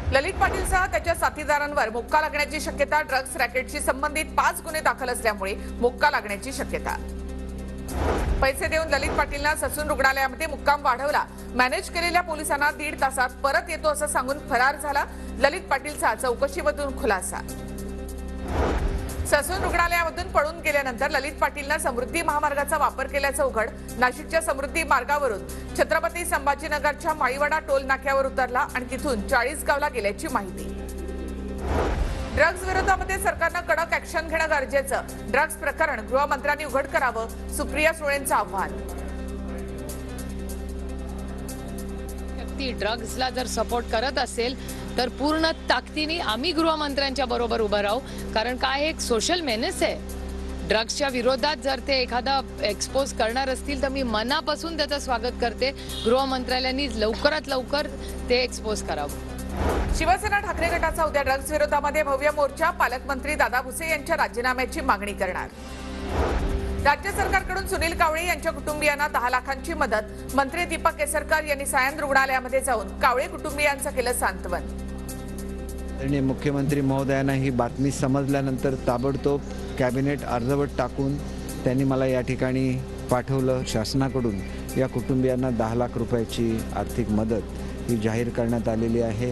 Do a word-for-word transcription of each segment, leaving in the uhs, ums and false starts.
ललित पाटीलसह त्याच्या साथीदारांवर मुक्का लागण्याची शक्यता। ड्रग्ज रॅकेटशी संबंधित पाच गुन्हे दाखल असल्यामुळे मुक्का लागण्याची शक्यता। पैसे देऊन ललित पाटीलने ससून रुग्णालयामध्ये मुक्काम वाढवला। मॅनेज केलेल्या पोलिसांना दीड तासात परत येतो असं सांगून फरार झाला। ललित पाटीलचा चौकशीमधून खुलासा। ससून रुग्णालयामधून पळून गेल्यानंतर ललित पाटीलने समृद्धी महामार्गाचा वापर केल्याचं उघड। नाशिकच्या समृद्धी मार्गावरून छत्रपती संभाजीनगरच्या माळीवाडा टोल नाक्यावर उतरला आणि तिथून चाळीसगावला गेल्याची माहिती। ड्रग्ज विरोधामध्ये सरकारने कडक ऍक्शन घेणं गरजेचं। ड्रग्ज प्रकरण गृहमंत्र्यांनी उघड करावं, सुप्रिया सुळेंचं आव्हान। व्यक्ती ड्रग्जला जर सपोर्ट करत असेल तर पूर्ण ताकदीने आम्ही गृहमंत्र्यांच्या बरोबर उभं राहू, कारण काय एक सोशल मेनेस आहे। ड्रग्सच्या विरोधात जर ते एखादा एक्सपोज करणार असतील तर मी मनापासून त्याचं स्वागत करते। गृहमंत्रालयांनी लवकरात लवकर ते एक्सपोज करावं। शिवसेना ठाकरे गटाचा उद्या ड्रग्ज विरोधामध्ये भव्य मोर्चा। पालकमंत्री दादा भुसे यांच्या राजीनाम्याची मागणी करणार। राज्य सरकारकडून सुनील कावळे यांच्या कुटुंबियांना दहा लाखांची मदत। मंत्री दीपक केसरकर यांनी सायन रुग्णालयामध्ये जाऊन कावळे कुटुंबियांचं केलं सांत्वन। आणि मुख्यमंत्री महोदयांना ही बातमी समजल्यानंतर ताबडतोब कॅबिनेट अर्धवट टाकून त्यांनी मला या ठिकाणी पाठवलं। शासनाकडून या कुटुंबियांना दहा लाख रुपयाची आर्थिक मदत ही जाहीर करण्यात आलेली आहे।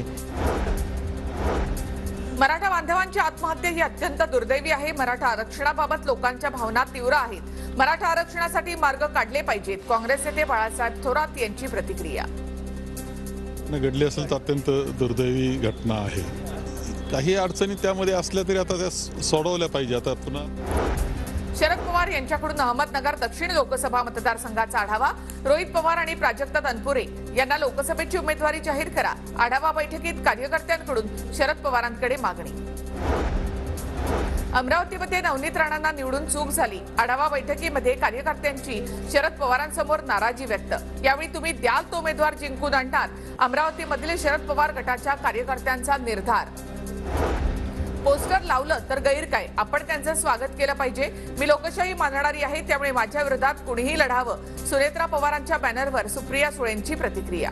मराठा बांधवांची आत्महत्या ही अत्यंत दुर्दैवी आहे। मराठा आरक्षणाबाबत लोकांच्या भावना तीव्र आहेत। मराठा आरक्षणासाठी मार्ग काढले पाहिजेत। काँग्रेस नेते बाळासाहेब थोरात यांची प्रतिक्रिया। घडली असेल तर अत्यंत दुर्दैवी घटना आहे। काही अडचणी त्यामध्ये असल्या तरी आता त्या सोडवल्या पाहिजे। आता पुन्हा शरद पवार यांच्याकडून अहमदनगर दक्षिण लोकसभा मतदारसंघाचा आढावा। रोहित पवार आणि प्राजक्त तनपुरे यांना लोकसभेची उमेदवारी जाहीर करा। आढावा बैठकीत कार्यकर्त्यांकडून शरद पवारांकडे मागणी। अमरावतीमध्ये नवनीत राणांना निवडून चूक झाली। आढावा बैठकीमध्ये कार्यकर्त्यांची शरद पवारांसमोर नाराजी व्यक्त। यावेळी तुम्ही द्याल तो उमेदवार जिंकून आणणार, अमरावतीमधील शरद पवार गटाच्या कार्यकर्त्यांचा निर्धार। पोस्टर लावलं तर गैर काय, आपण त्यांचं स्वागत केलं पाहिजे। मी लोकशाही मानणारी आहे, त्यामुळे माझ्या विरोधात कुणीही लढावं। सुनेत्रा पवारांच्या बॅनरवर सुप्रिया सुळेंची प्रतिक्रिया।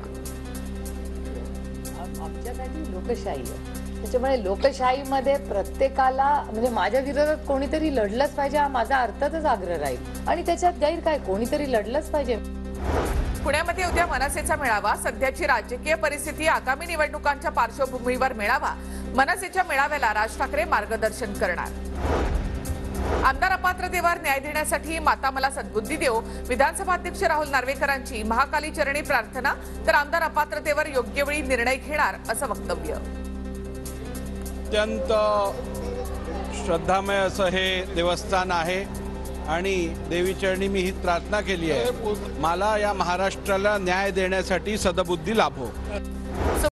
आमच्यासाठी लोकशाही आहे, त्याच्यामुळे लोकशाहीमध्ये प्रत्येकाला म्हणजे माझ्या विरोधात कोणीतरी लढलंच पाहिजे हा माझा अर्थातच आग्रह राहील। आणि त्याच्यात गैर काय, कोणीतरी लढलंच पाहिजे। पुण्यामध्ये उद्या मनसेचा मेळावा। सध्याची राजकीय परिस्थिती आगामी निवडणुकांच्या पार्श्वभूमीवर मेळावा। मनसेच्या मेळाव्याला राज ठाकरे मार्गदर्शन करणार। आमदार अपात्रतेवर न्याय देण्यासाठी माता मला सद्बुद्धी देव। विधानसभा अध्यक्ष राहुल नार्वेकरांची महाकाली चरणी प्रार्थना। तर आमदार अपात्रतेवर योग्य वेळी निर्णय घेणार असं वक्तव्य। अत्यंत श्रद्धामय असं हे देवस्थान आहे आणि देवीचरणी मी ही प्रार्थना केली आहे, मला या महाराष्ट्राला न्याय देण्यासाठी सद्बुद्धी लाभो।